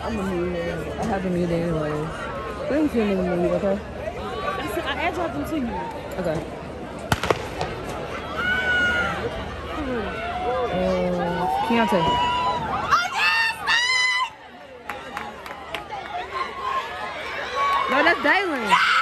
I'm gonna mute him. I have a mute anyway. Bring him in the mute, okay? I airdropped them to you. Okay. Keontae. No, that's Daylon.